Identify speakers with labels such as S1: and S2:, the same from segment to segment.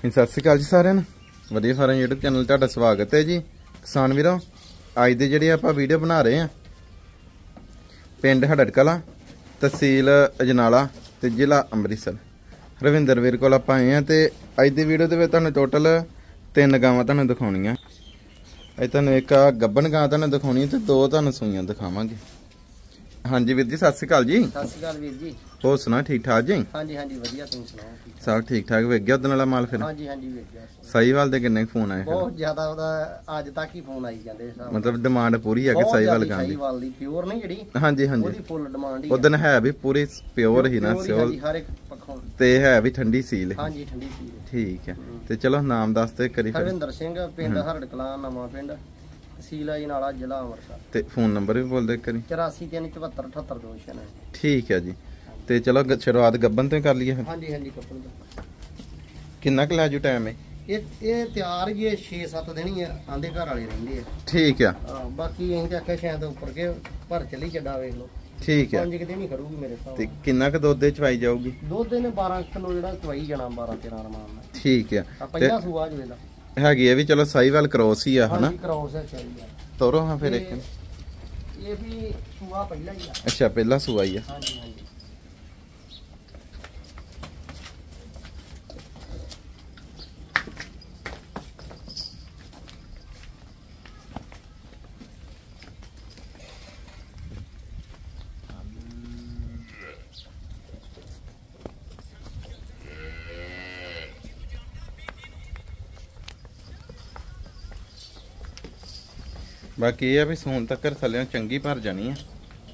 S1: सत श्री अकाल जी सारिਆਂ ਨੂੰ ਵਧੀਆ ਫਾਰਮ YouTube चैनल ਤੁਹਾਡਾ स्वागत है जी। किसान ਵੀਰੋ ਅੱਜ ਦੇ ਜਿਹੜੇ ਆਪਾਂ ਵੀਡੀਓ ਬਣਾ ਰਹੇ ਆ ਪਿੰਡ ਹੜੜ ਕਲਾਂ ਤਹਿਸੀਲ ਅਜਨਾਲਾ ਤੇ ਜ਼ਿਲ੍ਹਾ ਅੰਮ੍ਰਿਤਸਰ ਰਵਿੰਦਰ ਵੀਰ ਕੋਲ ਆਪਾਂ ਆਏ ਆ ਤੇ ਅੱਜ ਦੀ ਵੀਡੀਓ ਦੇ ਵਿੱਚ ਤੁਹਾਨੂੰ ਟੋਟਲ 3 ਗਾਵਾਂ ਤੁਹਾਨੂੰ ਦਿਖਾਉਣੀਆਂ। ਅੱਜ ਤੁਹਾਨੂੰ ਇੱਕ ਗੱਬਨ ਗਾਂ ਤੁਹਾਨੂੰ ਦਿਖਾਉਣੀ ਤੇ 2 ਤੁਹਾਨੂੰ ਸੂਈਆਂ ਦਿਖਾਵਾਂਗੇ। हाँ जी वीर जी सत श्री अकाल जी।
S2: सत श्री अकाल वीर जी।
S1: हो सुना ठीक ठाक जी?
S2: हाँ जी वधिया तुम सुनाओ?
S1: सब ठीक ठाक वेख गया उदन वाला माल फिर?
S2: हाँ जी वेख गया।
S1: साहीवाल दे किन्ने फोन आए?
S2: बहुत ज्यादा ओदा आज तक ही फोन आई जांदे।
S1: मतलब डिमांड पूरी है कि साहीवाल गां दी?
S2: साहीवाल दी प्योर नहीं जेडी।
S1: हाँ जी
S2: ओदी फुल डिमांड ही।
S1: उदन है भी पूरी प्योर ही ना सियोल
S2: हर एक पक्षों
S1: ते है भी ठंडी सील।
S2: हाँ जी ठंडी सील।
S1: ठीक है ते चलो नाम दस ते करी फिर।
S2: रविंदर सिंह पिंड हरड़ कलां नवां पिंड तहसील अजनाला जिला अमृतसर।
S1: ते फोन नंबर भी बोल दे करी।
S2: 8437788296।
S1: ठीक है जी ते चलो शुरुआत गब्बन तो कर लिए।
S2: हाँ जी गब्बन दा
S1: किन्ना क लै जू टाइम है?
S2: ये तैयार ही 6-7 दिन ही आंदे घर वाले रहंदे हैं।
S1: ठीक है।
S2: हां बाकी अहीं ते आखे शायद ऊपर के भर चली चड्डा वेख लो।
S1: ठीक है।
S2: 5 दिन ही खड़ूगी मेरे साथ।
S1: ते किन्ना क दुध चवाई जाऊगी?
S2: दुध ने 12 किलो जेड़ा चवाई जाना 12-13 रमान में।
S1: ठीक है।
S2: पहिला सूआ जो वेला
S1: हैगी है भी चलो साहीवाल क्रॉस ही है है ना?
S2: क्रॉस है चाहिए।
S1: तोरो हां फिर एक
S2: ये भी सूआ पहला ही है।
S1: अच्छा पहला सूआ ही है।
S2: हां जी
S1: बाकी ये भी सून तक थल्ले चंगी भर जानी है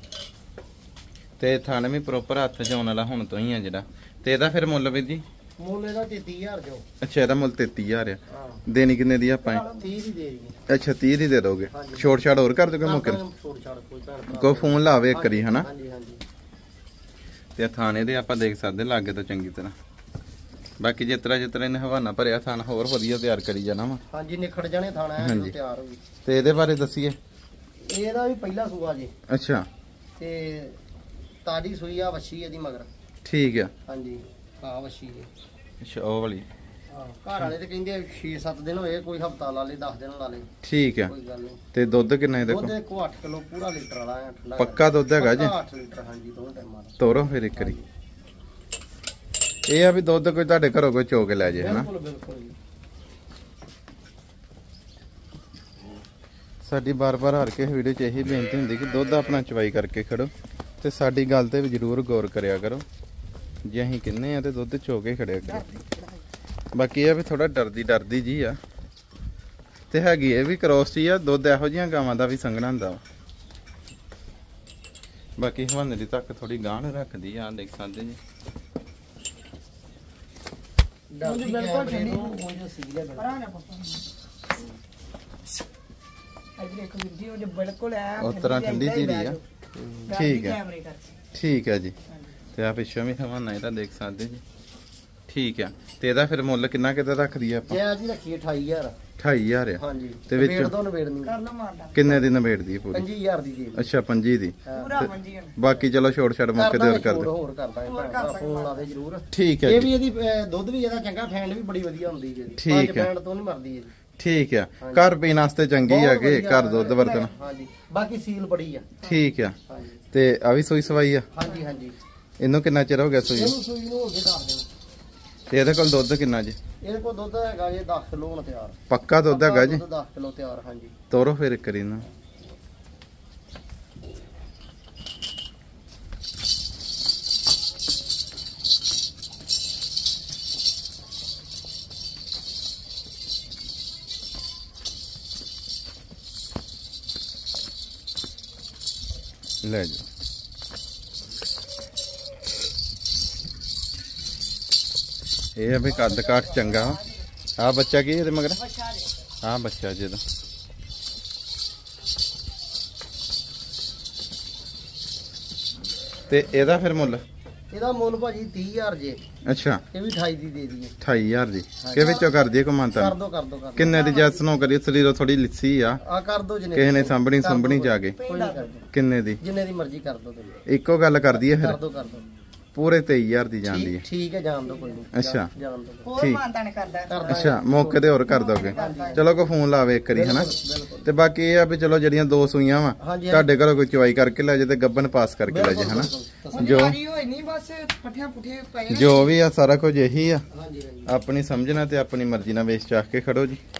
S1: ते थाने भी प्रोपर हथ च आने वाला हुण तो ही है जेड़ा ते एदा फिर मुੱਲ भी जी?
S2: मुੱਲ ਇਹਦਾ 33000 जो।
S1: अच्छा एदा मुੱਲ 33000 है। देनी कितने दी ਆਪਾਂ?
S2: 30 ਦੀ ਦੇ ਦੇਗੀ।
S1: अच्छा 30 ਦੀ ਦੇ ਦੋਗੇ? ਛੋਟ ਛਾੜ ਹੋਰ ਕਰ ਦੋਗੇ ਮੌਕੇ
S2: ਛੋਟ ਛਾੜ
S1: ਕੋਈ ਫੋਨ ਲਾਵੇ ਇੱਕ ਕਰੀ ਹਨਾ?
S2: ਹਾਂਜੀ
S1: ਤੇ ਥਾਣੇ ਦੇ ਆਪਾਂ ਦੇਖ ਸਕਦੇ ਲਾਗੇ ਤੋਂ ਚੰਗੀ ਤਰ੍ਹਾਂ। ਬਾਕੀ ਜਿਤਰਾ ਇਹਨੇ ਹਵਾਨਾ ਭਰਿਆ ਥਾਣਾ ਹੋਰ ਵਧੀਆ ਤਿਆਰ ਕਰੀ ਜਾਣਾ ਵਾ।
S2: ਹਾਂਜੀ ਨਿਖੜ ਜਾਣੇ ਥਾਣਾ ਹੈ ਜਦੋਂ ਤਿਆਰ ਹੋਈ।
S1: ਤੇ ਇਹਦੇ ਬਾਰੇ ਦੱਸੀਏ।
S2: ਇਹਦਾ ਵੀ ਪਹਿਲਾ ਸੂਆ ਜੀ।
S1: ਅੱਛਾ
S2: ਤੇ ਤਾਜੀ ਸੂਈ ਆ ਵੱਛੀ ਇਹਦੀ ਮਗਰ।
S1: ਠੀਕ ਆ।
S2: ਹਾਂਜੀ ਆ ਵੱਛੀ ਜੀ।
S1: ਅੱਛਾ ਉਹ ਵਾਲੀ।
S2: ਹਾਂ ਘਰ ਵਾਲੇ ਤੇ ਕਹਿੰਦੇ 6-7 ਦਿਨ ਹੋਏ ਕੋਈ ਹਫਤਾ ਲਾ ਲੇ 10 ਦਿਨ ਲਾ ਲੇ।
S1: ਠੀਕ ਆ।
S2: ਕੋਈ ਗੱਲ ਨਹੀਂ।
S1: ਤੇ ਦੁੱਧ ਕਿੰਨਾ ਇਹਦੇ ਕੋਲ?
S2: ਦੁੱਧ ਕੋ 8 ਕਿਲੋ ਪੂਰਾ ਲੀਟਰ ਵਾਲਾ ਹੈ ਠੰਡਾ।
S1: ਪੱਕਾ ਦੁੱਧ ਹੈਗਾ ਜੀ?
S2: 8 ਲੀਟਰ ਹਾਂਜੀ ਦੋਨੋਂ ਟਾਈਮਾਂ ਦਾ।
S1: ਤੋਰੋ ਫਿਰ ਇੱਕ ਵਾਰੀ। ਇਹ ਆ ਵੀ ਦੁੱਧ ਕੋਈ ਤੁਹਾਡੇ ਘਰੋਂ ਕੋਈ ਚੋ ਕੇ ਲੈ ਜੇ ਹਨਾ?
S2: ਬਿਲਕੁਲ ਜੀ।
S1: ਸਾਡੀ ਬਾਰ-ਬਾਰ ਹਰ ਕੇ ਵੀਡੀਓ 'ਚ ਇਹੀ ਬੇਨਤੀ ਹੁੰਦੀ ਕਿ ਦੁੱਧ ਆਪਣਾ ਚਵਾਈ ਕਰਕੇ ਖੜੋ ਤੇ ਸਾਡੀ ਗੱਲ ਤੇ ਵੀ ਜ਼ਰੂਰ ਗੌਰ ਕਰਿਆ ਕਰੋ। ਜੇ ਅਸੀਂ ਕਿੰਨੇ ਆ ਤੇ ਦੁੱਧ ਚੋ ਕੇ ਖੜਿਆ ਕਰੋ। ਬਾਕੀ ਇਹ ਵੀ ਥੋੜਾ ਡਰਦੀ ਜੀ ਆ ਤੇ ਹੈਗੀ ਇਹ ਵੀ ਕ੍ਰੋਸ ਹੀ ਆ। ਦੁੱਧ ਇਹੋ ਜਿਹੀਆਂ ਗਾਵਾਂ ਦਾ ਵੀ ਸੰਘਣਾ ਹੁੰਦਾ ਵਾ। ਬਾਕੀ ਹਵਾਨੇ ਦੀ ਤੱਕ ਥੋੜੀ ਗਾਂਹ ਰੱਖਦੀ ਆ ਦੇਖ ਸਕਦੇ ਜੀ।
S2: ਬਿਲਕੁਲ ਠੰਡੀ ਉਹ ਜੋ ਸੀਲ ਹੈ ਬਿਲਕੁਲ ਹੈ
S1: ਉਸ ਤਰ੍ਹਾਂ ਠੰਡੀ ਧੀਰੀ ਆ। ਠੀਕ ਹੈ ਠੀਕ ਹੈ ਜੀ। ਤੇ ਆ ਪਿੱਛੋਂ ਵੀ ਹਵਾਨਾ ਇਹਦਾ ਦੇਖ ਸਕਦੇ ਜੀ। ਠੀਕ ਆ ਤੇ ਇਹਦਾ ਫਿਰ ਮੁੱਲ ਕਿੰਨਾ ਕਿਤੇ ਰੱਖਦੀ ਆ ਆਪਾਂ?
S2: ਜੀ ਰੱਖੀ 28000।
S1: 28000 ਆ।
S2: ਹਾਂਜੀ
S1: ਤੇ ਵਿੱਚ
S2: ਤੋਂ ਨਵੇੜਨੀ ਕਰ ਲਓ ਮਾਰਦਾ।
S1: ਕਿੰਨੇ ਦੀ ਨਵੇੜਦੀ ਹੈ ਪੂਰੀ?
S2: 25000 ਦੀ ਜੀ।
S1: ਅੱਛਾ 25 ਦੀ
S2: ਪੂਰਾ 25।
S1: ਬਾਕੀ ਚਲੋ ਛੋੜ ਛੜ ਮੌਕੇ ਤੇ ਹੋਰ ਕਰ ਦੇ।
S2: ਹੋਰ ਕਰਦਾ ਹੈ ਫੋਨ ਲਾ ਦੇ ਜ਼ਰੂਰ।
S1: ਠੀਕ ਹੈ
S2: ਇਹ ਵੀ ਇਹਦੀ ਦੁੱਧ ਵੀ ਇਹਦਾ ਚੰਗਾ ਫੈਂਡ ਵੀ ਬੜੀ ਵਧੀਆ ਹੁੰਦੀ ਜੀ।
S1: ਠੀਕ ਹੈ
S2: ਫੈਂਡ ਤੋਂ ਨਹੀਂ ਮਰਦੀ ਇਹ।
S1: ਠੀਕ ਆ ਘਰ ਪੀਣ ਵਾਸਤੇ ਚੰਗੀ ਆ ਕਿ ਘਰ ਦੁੱਧ ਵਰਤਣਾ?
S2: ਹਾਂਜੀ ਬਾਕੀ ਸੀਲ ਬੜੀ ਆ।
S1: ਠੀਕ ਆ
S2: ਹਾਂਜੀ
S1: ਤੇ ਆ ਵੀ ਸੂਈ ਸਵਾਈ ਆ?
S2: ਹਾਂਜੀ
S1: ਇਹਨੂੰ ਕਿੰਨਾ ਚਿਰ ਹੋ ਗਿਆ ਸੂਈ?
S2: ਇਹਨੂੰ ਸੂਈ ਨੂੰ ਹੋ ਗਏ 10 ਦਿਨ।
S1: ਤੇ ਇਹਦੇ ਕੋਲ ਦੁੱਧ ਕਿੰਨਾ ਜੀ?
S2: ਇਹਦੇ ਕੋਲ ਦੁੱਧ ਹੈਗਾ ਜੀ 10 ਕਿਲੋ ਹੁਣ ਤਿਆਰ।
S1: ਪੱਕਾ ਦੁੱਧ ਹੈਗਾ ਜੀ?
S2: 10 ਕਿਲੋ ਤਿਆਰ ਹਾਂਜੀ।
S1: ਤੋਰੋ ਫਿਰ ਕਰੀ ਨਾ। ਲੈ ਜਾ ਇਹ ਆ ਵੀ ਕੱਦ ਕਾਠ ਚੰਗਾ। ਆ ਬੱਚਾ ਕੀ ਇਹਦੇ ਮਗਰ? ਆ ਬੱਚਾ ਜਿਹਦਾ ਤੇ ਇਹਦਾ ਫਿਰ ਮੁੱਲ?
S2: ਇਹਦਾ ਮੁੱਲ ਭਾਜੀ 30000 ਜੇ।
S1: ਅੱਛਾ
S2: ਇਹ ਵੀ 28 ਦੀ ਦੇ ਦਈਏ।
S1: 28000 ਦੀ ਕਿ ਵਿੱਚੋਂ ਕਰ ਦਈਏ ਕਮਾਂਤਾ?
S2: ਕਰ ਦੋ
S1: ਕਿੰਨੇ ਦੀ ਜੈਸ ਨੋ ਕਰੀ ਸਰੀਰੋਂ ਥੋੜੀ ਲਿੱਸੀ ਆ
S2: ਕਰ ਦੋ ਜਿੰਨੇ
S1: ਕਿਸੇ ਨੇ ਸੰਭਣੀ ਜਾ ਕੇ। ਕਿੰਨੇ ਦੀ?
S2: ਜਿੰਨੇ ਦੀ ਮਰਜ਼ੀ ਕਰ ਦੋ ਤੁਸੀਂ।
S1: ਇੱਕੋ ਗੱਲ ਕਰ ਦਈਏ ਫਿਰ?
S2: ਕਰ ਦੋ
S1: ਪੂਰੇ 23000 ਦੀ ਜਾਂਦੀ ਹੈ।
S2: ਠੀਕ ਹੈ, ਜਾਣ ਦੋ ਕੋਈ ਨਹੀਂ।
S1: ਅੱਛਾ
S2: ਜਾਣ ਦੋ।
S3: ਹੋਰ
S1: ਠੀਕ।
S3: ਮਾਨਤਾਨ ਕਰਦਾ
S1: ਅੱਛਾ ਮੌਕੇ ਤੇ ਹੋਰ ਕਰ ਦੋਗੇ। ਚਲੋ ਕੋਈ ਫੋਨ ਲਾਵੇ ਇੱਕ ਵਾਰੀ ਹਨਾ। ਤੇ ਬਾਕੀ ਇਹ ਆ ਵੀ ਚਲੋ ਜਿਹੜੀਆਂ 2 ਸੂਈਆਂ ਵਾ
S2: ਹਾਂਜੀ,
S1: ਤੁਹਾਡੇ ਘਰੋਂ ਕੋਈ ਚੁਆਈ ਕਰਕੇ ਲੈ ਜੇ ਤੇ ਗੱਬਨ ਪਾਸ ਕਰਕੇ ਲੈ ਜੇ ਹਨਾ। ਜੋ
S3: ਹੋਈ ਨਹੀਂ ਬਸ ਪੱਠਿਆਂ ਪੁੱਠੇ ਪਏ
S1: ਜੋ ਵੀ ਆ ਸਾਰਾ ਕੁਝ ਇਹੀ ਆ।
S2: ਹਾਂਜੀ ਹਾਂਜੀ।
S1: ਆਪਣੀ ਸਮਝਣਾ ਤੇ ਆਪਣੀ ਮਰਜ਼ੀ ਨਾਲ ਵੇਚ ਚਾਖ ਕੇ ਖੜੋ ਜੀ।